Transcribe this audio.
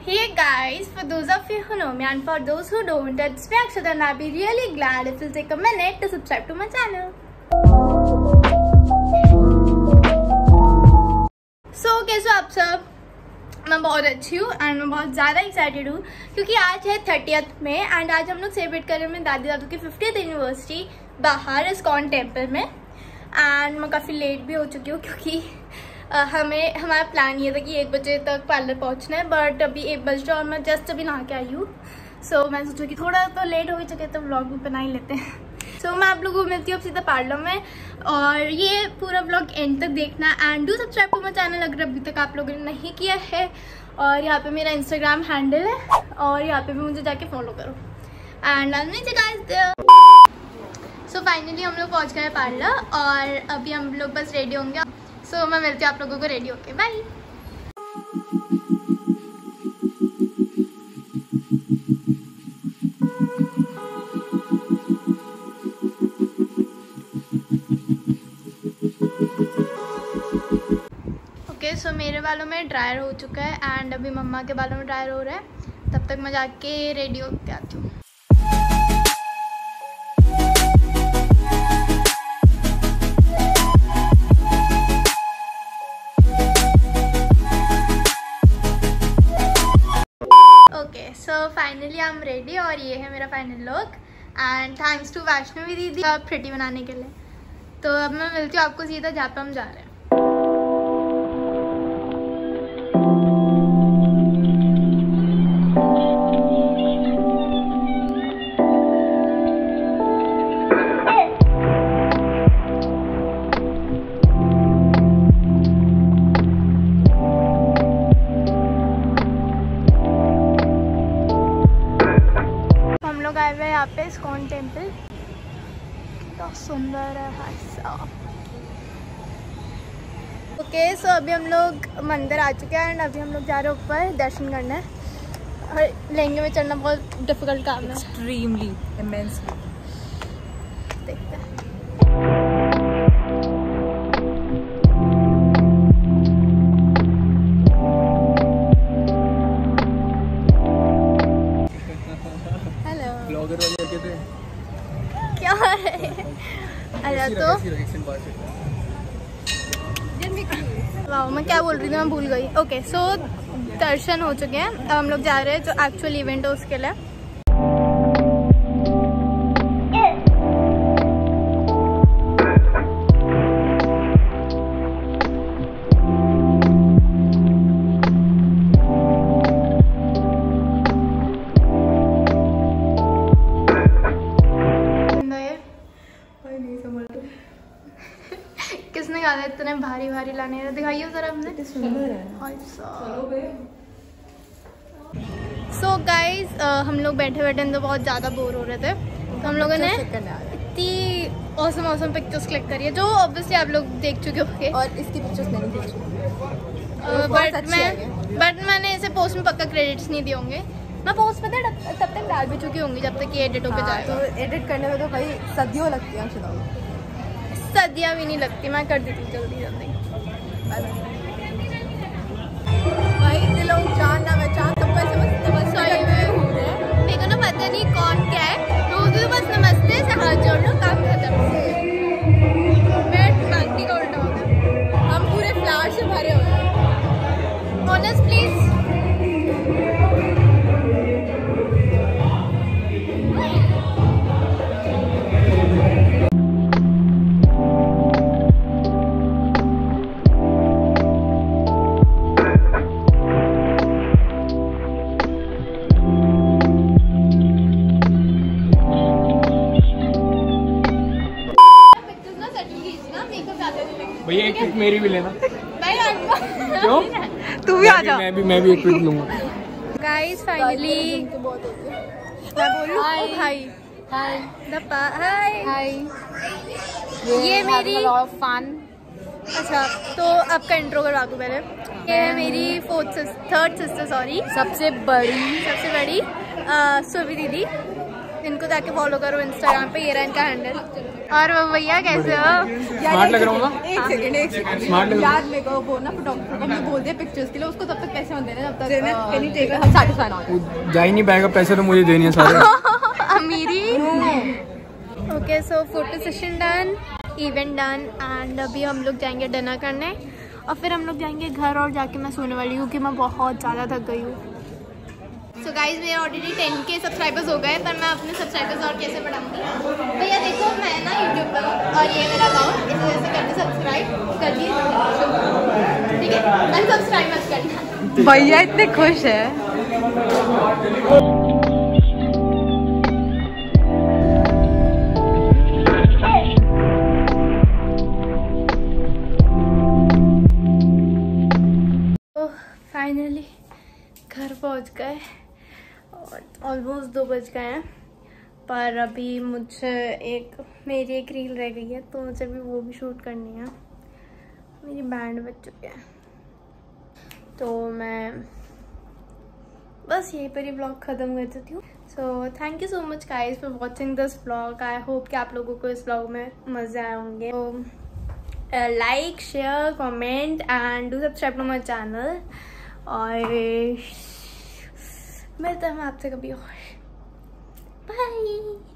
Hey guys, for those of you who know me and for those who don't, it's me Akshata and I'll be really glad if you'll take a minute to subscribe to my channel. So कैसे हो आप सब? मैं बहुत अच्छी हूँ and मैं बहुत ज़्यादा एक्साइटेड हूँ क्योंकि आज है 30th में एंड आज हम लोग सेलिब्रेट कर रहे हैं दादी दादू की 50th एनिवर्सरी बाहर इस्कॉन टेम्पल में। एंड मैं काफ़ी लेट भी हो चुकी हूँ क्योंकि हमारा प्लान ये था कि 1 बजे तक पार्लर पहुँचना है, बट अभी 1 बज रहा और मैं जस्ट अभी नहा के आई हूँ। सो मैं सोचूँ कि थोड़ा तो लेट हो ही चुके तो व्लॉग भी बना ही लेते हैं। सो मैं आप लोगों को मिलती हूँ अब सीधा पार्लर में और ये पूरा व्लॉग एंड तक देखना and do subscribe to my channel अगर अभी तक आप लोगों ने नहीं किया है। और यहाँ पे मेरा इंस्टाग्राम हैंडल है और यहाँ पे भी मुझे जाके फॉलो करो and I will meet you guys there. So finally हम लोग पहुँच गए पार्लर और अभी हम लोग बस रेडी होंगे। सो मैं मिलती हूँ आप लोगों को रेडी होके। बाय। ओके सो मेरे बालों में ड्रायर हो चुका है एंड अभी मम्मा के बालों में ड्रायर हो रहा है। तब तक मैं जाके रेडी होके आती हूँ। Okay so finally I am ready और ये है मेरा final look and thanks to Vaishnavi दीदी प्रिटी बनाने के लिए। तो अब मैं मिलती हूँ आपको सीधा जहाँ पे हम जा रहे हैं। आए हुए यहाँ पे इस्कॉन टेम्पल, कितना सुंदर है भाई साहब। ओके सो अभी हम लोग मंदिर आ चुके हैं एंड अभी हम लोग जा रहे हैं ऊपर दर्शन करने। और लहंगे में चढ़ना बहुत डिफिकल्ट काम है, एक्सट्रीमली इमेंसली। देखते हैं। क्या है? अच्छा तो वाह मैं क्या बोल रही थी, मैं भूल गई। ओके सो दर्शन हो चुके हैं, अब हम लोग जा रहे हैं जो एक्चुअल इवेंट है उसके लिए। किसने कहा था इतने भारी भारी लाने? दिखाइए जरा हमने। सो गाइज हम लोग बैठे बैठे तो बहुत ज़्यादा बोर हो रहे थे तो हम लोगों ने इतनी औसम पिक्चर्स क्लिक करी है जो ऑब्वियसली आप लोग देख चुके होंगे। और इसकी पिक्चर्स मैंने देखी बट मैंने इसे पोस्ट में पक्का क्रेडिट्स नहीं दिए होंगे। मैं पोस्ट पता है तब तक डाल भी चुकी होंगी जब तक ये एडिट होकर जाए। तो एडिट करने में तो भाई सदियों लगती हैं। सदियाँ भी नहीं लगती, मैं कर देती हूँ जल्दी जल्दी। भाई दिलों जान ना पहचान तब मेरे को ना पता नहीं कौन क्या है, रोज बस नमस्ते से हाथ जोड़ लो काम खत्म। मैं भक्ति का उल्टा हो गया। हम पूरे फ्लावर से भरे हुए हैं। Honest please. भैया एक पिक मेरी भी लेना। क्यों? तू भी आ जा। मैं भी एक पिक लूंगा। गाइस फाइनली मैं बोलूं हाय हाय दप्पा हाय हाय। ये मेरी फन। अच्छा तो अब का इंट्रो करवा दूं पहले। ये है मेरी थर्ड सिस्टर सॉरी सबसे बड़ी सुभी दीदी इनको जाके फॉलो करो इंस्टाग्राम पे, ये रहा इनका हैंडल। और भैया कैसे हो? स्मार्ट लग रहा हूँ ना? एक सेकंड स्मार्ट लग रहा यार मेरे को वो ना फोटोग्राफर को मैं बोल दिया पिक्चर्स के लिए, उसको तब तक पैसे मत देना जब तक हम सैटिस्फाई ना हो। हूँ। जा ही नहीं पाएगा, पैसे तो मुझे देने हैं सारे। अमीरी। Okay so photo session done, event done and अभी हम लोग जाएंगे डिनर करने और फिर हम लोग जाएंगे घर और जाके मैं सोने वाली हूँ क्योंकि मैं बहुत ज़्यादा थक गई हूँ। सो गाइज मेरे ऑलरेडी 10K सब्सक्राइबर्स हो गए, पर मैं अपने सब्सक्राइबर्स और कैसे बढ़ाऊंगी। भैया देखो मैं ना यूट्यूब पर हूँ और ये मेरा अकाउंट, इसे जैसे करके सब्सक्राइब कर दिए, ठीक है? अनसब्सक्राइब मत करना। भैया इतने खुश है। फाइनली घर पहुंच गए और ऑलमोस्ट 2 बज गए हैं, पर अभी मेरी एक रील रह गई है तो मुझे भी वो भी शूट करनी है। मेरी बैंड बज चुके हैं तो मैं बस यहीं पर ही ब्लॉग ख़त्म कर देती हूँ। So thank you so much guys for watching this blog. I hope कि आप लोगों को इस ब्लॉग में मज़े आए होंगे। तो like, share, comment and do subscribe to my channel और मिलते हैं आपसे कभी और। बाय।